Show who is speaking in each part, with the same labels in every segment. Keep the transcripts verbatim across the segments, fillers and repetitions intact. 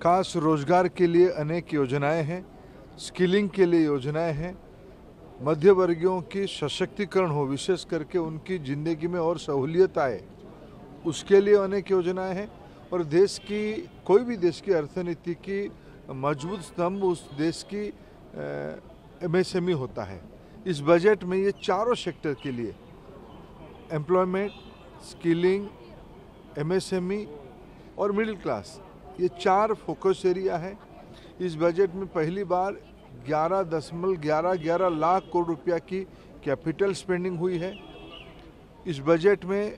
Speaker 1: खास रोजगार के लिए अनेक योजनाएं हैं, स्किलिंग के लिए योजनाएं हैं, मध्य वर्गीयों की सशक्तिकरण हो, विशेष करके उनकी ज़िंदगी में और सहूलियत आए, उसके लिए अनेक योजनाएं हैं। और देश की कोई भी देश की अर्थनीति की मजबूत स्तंभ उस देश की एमएसएमई होता है। इस बजट में ये चारों सेक्टर के लिए एम्प्लॉयमेंट, स्किलिंग, एमएसएमई और मिडिल क्लास, ये चार फोकस एरिया है। इस बजट में पहली बार ग्यारह दशमलव ग्यारह ग्यारह लाख करोड़ रुपया की कैपिटल स्पेंडिंग हुई है। इस बजट में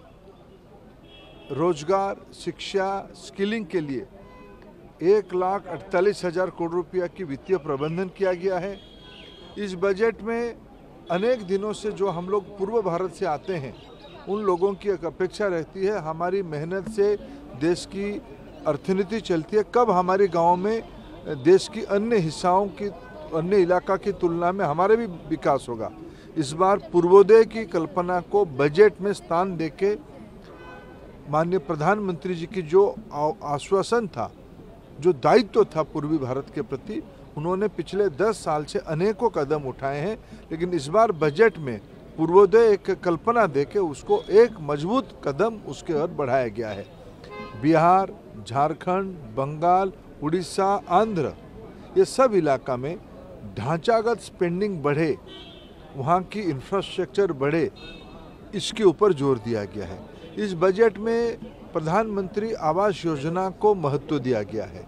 Speaker 1: रोजगार, शिक्षा, स्किलिंग के लिए एक लाख अड़तालीस हजार करोड़ रुपया की वित्तीय प्रबंधन किया गया है। इस बजट में अनेक दिनों से जो हम लोग पूर्व भारत से आते हैं, उन लोगों की एक अपेक्षा रहती है, हमारी मेहनत से देश की अर्थनीति चलती है, कब हमारे गांव में देश की अन्य हिस्साओं की, अन्य इलाका की तुलना में हमारे भी विकास होगा। इस बार पूर्वोदय की कल्पना को बजट में स्थान देके माननीय प्रधानमंत्री जी की जो आश्वासन था, जो दायित्व था पूर्वी भारत के प्रति, उन्होंने पिछले दस साल से अनेकों कदम उठाए हैं। लेकिन इस बार बजट में पूर्वोदय एक कल्पना देके उसको एक मजबूत कदम उसके ओर बढ़ाया गया है। बिहार, झारखंड, बंगाल, उड़ीसा, आंध्र, ये सब इलाका में ढांचागत स्पेंडिंग बढ़े, वहाँ की इंफ्रास्ट्रक्चर बढ़े, इसके ऊपर जोर दिया गया है। इस बजट में प्रधानमंत्री आवास योजना को महत्व दिया गया है।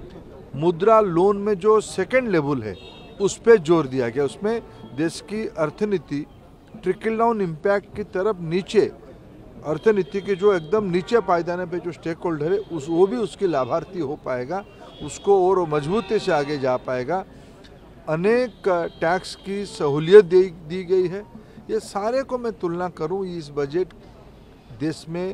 Speaker 1: मुद्रा लोन में जो सेकेंड लेवल है उस पर जोर दिया गया। उसमें देश की अर्थनीति ट्रिकल डाउन इम्पैक्ट की तरफ नीचे, अर्थनीति के जो एकदम नीचे पायदाने पे जो स्टेक होल्डर है उस वो भी उसके लाभार्थी हो पाएगा, उसको और मजबूती से आगे जा पाएगा। अनेक टैक्स की सहूलियत दी, दी गई है। ये सारे को मैं तुलना करूं, इस बजट देश में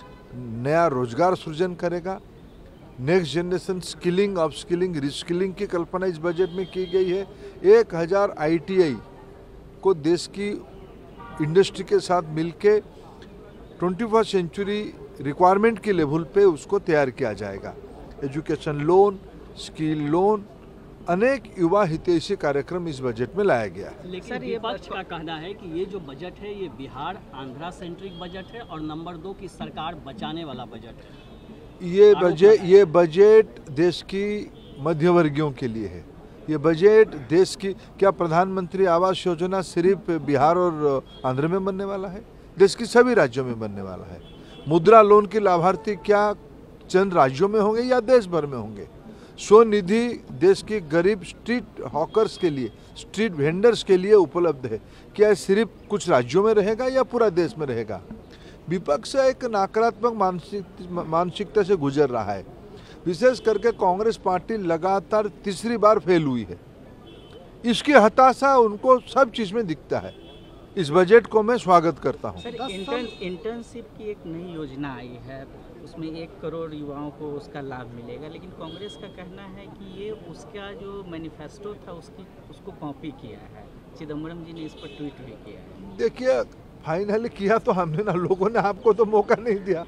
Speaker 1: नया रोजगार सृजन करेगा। Next generation skilling, up skilling, reskilling की कल्पना इस बजट में की गई है। एक हज़ार आई टी आई को देश की इंडस्ट्री के साथ मिलके ट्वेंटी फर्स्ट सेंचुरी रिक्वायरमेंट के लेवल पे उसको तैयार किया जाएगा। एजुकेशन लोन, स्किल लोन, अनेक युवा हितैषी कार्यक्रम इस बजट में लाया गया है।
Speaker 2: लेकिन सर, ये विपक्ष का कहना है कि ये जो बजट है ये बिहार आंध्रा सेंट्रिक बजट है और नंबर दो की सरकार बचाने वाला बजट है।
Speaker 1: ये बजट ये बजट देश की मध्यवर्गीयों के लिए है। ये बजट देश की, क्या प्रधानमंत्री आवास योजना सिर्फ बिहार और आंध्र में बनने वाला है? देश की सभी राज्यों में बनने वाला है। मुद्रा लोन के लाभार्थी क्या चंद राज्यों में होंगे या देश भर में होंगे? स्वनिधि देश के गरीब स्ट्रीट हॉकर्स के लिए, स्ट्रीट वेंडर्स के लिए उपलब्ध है। क्या सिर्फ कुछ राज्यों में रहेगा या पूरा देश में रहेगा? विपक्ष एक नकारात्मक मानसिक मानसिकता से गुजर रहा है। विशेष करके कांग्रेस पार्टी लगातार तीसरी बार फेल हुई है। इसकी हताशा उनको सब चीज में दिखता है। इस बजट को मैं स्वागत करता हूं।
Speaker 2: सर, इंटर्न इंटर्नशिप की एक नई योजना आई है, उसमें एक करोड़ युवाओं को उसका लाभ मिलेगा, लेकिन कांग्रेस का कहना है कि ये उसका जो मैनिफेस्टो था उसकी उसको कॉपी किया है। चिदम्बरम जी ने इस पर ट्वीट भी किया है।
Speaker 1: देखिए, फाइनली किया तो हमने ना, लोगों ने आपको तो मौका नहीं दिया।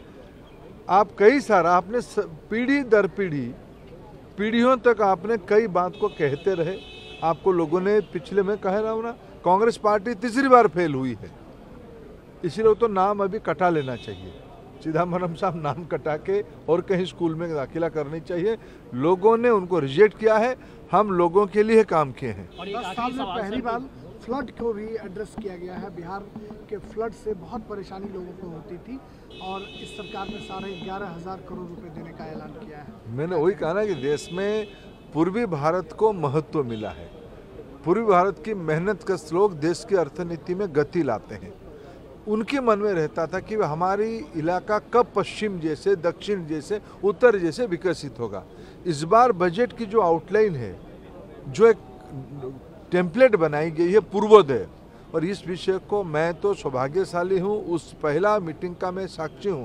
Speaker 1: आप कई सारा आपने पीढ़ी दर पीढ़ी पीढ़ियों तक आपने कई बात को कहते रहे। आपको लोगों ने पिछले में कह रहा हूँ ना, कांग्रेस पार्टी तीसरी बार फेल हुई है, इसलिए तो नाम अभी कटा लेना चाहिए। चिदम्बरम साहब नाम कटा के और कहीं स्कूल में दाखिला करनी चाहिए। लोगों ने उनको रिजेक्ट किया है, हम लोगों के लिए काम किए हैं।
Speaker 3: दस साल में पहली बार फ्लड को भी एड्रेस किया गया है। बिहार के फ्लड से बहुत परेशानी लोगों को होती थी और इस सरकार ने साढ़े ग्यारह हजार करोड़ रुपए देने का ऐलान किया है।
Speaker 1: मैंने वही कहा ना कि देश में पूर्वी भारत को महत्व मिला है। पूर्वी भारत की मेहनत का लोग देश की अर्थनीति में गति लाते हैं। उनके मन में रहता था कि हमारी इलाका कब पश्चिम जैसे, दक्षिण जैसे, उत्तर जैसे विकसित होगा। इस बार बजट की जो आउटलाइन है, जो एक टेम्पलेट बनाई गई है पूर्वोदय, और इस विषय को मैं तो सौभाग्यशाली हूँ, उस पहला मीटिंग का मैं साक्षी हूँ।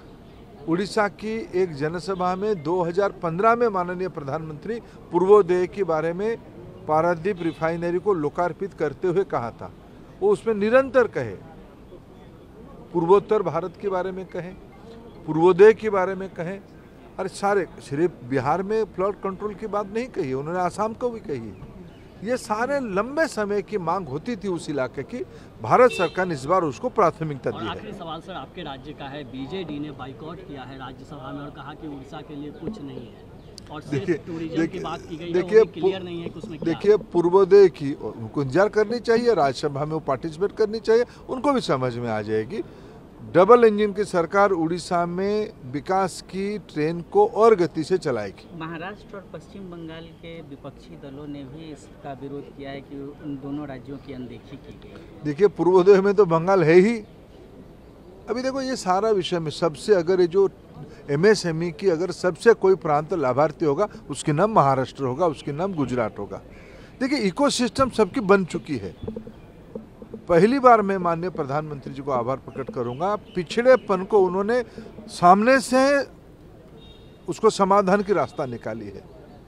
Speaker 1: उड़ीसा की एक जनसभा में दो हज़ार पंद्रह में माननीय प्रधानमंत्री पूर्वोदय के बारे में पारादीप रिफाइनरी को लोकार्पित करते हुए कहा था। वो उसमें निरंतर कहे, पूर्वोत्तर भारत के बारे में कहें, पूर्वोदय के बारे में कहें, अरे सारे, सिर्फ बिहार में फ्लड कंट्रोल की बात नहीं कही, उन्होंने आसाम को भी कही। ये सारे लंबे समय की मांग होती थी उस इलाके की, भारत सरकार ने इस बार उसको प्राथमिकता दी है।
Speaker 4: आखिरी सवाल सर आपके राज्य का है, बीजेडी ने बाइकआउट किया है राज्यसभा में और कहा कि उड़ीसा के लिए कुछ नहीं है और सिर्फ टूरिज्म की बात की गई है, वो भी क्लियर नहीं है कि उसमें क्या।
Speaker 1: देखिए पूर्वोदय की उनको इंतजार करनी चाहिए, राज्यसभा में वो पार्टिसिपेट करनी चाहिए, उनको भी समझ में आ जाएगी। डबल इंजन की सरकार उड़ीसा में विकास की ट्रेन को और गति से चलाएगी।
Speaker 2: महाराष्ट्र और पश्चिम बंगाल के विपक्षी दलों ने भी इसका विरोध किया है कि उन दोनों राज्यों की अनदेखी की गई।
Speaker 1: देखिए पूर्वोदय में तो बंगाल है ही। अभी देखो ये सारा विषय में सबसे, अगर ये जो एमएसएमई की अगर सबसे कोई प्रांत लाभार्थी होगा उसके नाम महाराष्ट्र होगा, उसके नाम गुजरात होगा। देखिए इकोसिस्टम सबकी बन चुकी है। पहली बार मैं माननीय प्रधानमंत्री जी को आभार प्रकट करूंगा, पिछड़ेपन को उन्होंने सामने से उसको समाधान की रास्ता निकाली है।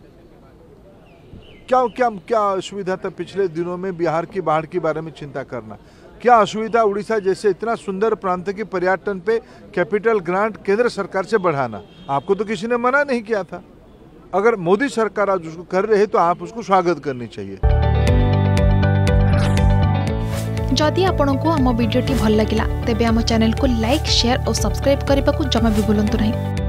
Speaker 1: क्या क्या क्या असुविधा था पिछले दिनों में बिहार की बाढ़ के बारे में चिंता करना, क्या असुविधा उड़ीसा जैसे इतना सुंदर प्रांत के पर्यटन पे कैपिटल ग्रांट केंद्र सरकार से बढ़ाना, आपको तो किसी ने मना नहीं किया था। अगर मोदी सरकार आज उसको कर रहे है तो आप उसको स्वागत करनी चाहिए।
Speaker 5: जदि आपंक आम भिडी भल लगा तेब आम चैनल को लाइक, शेयर और सब्सक्राइब करने को जमा भी भूलु नहीं।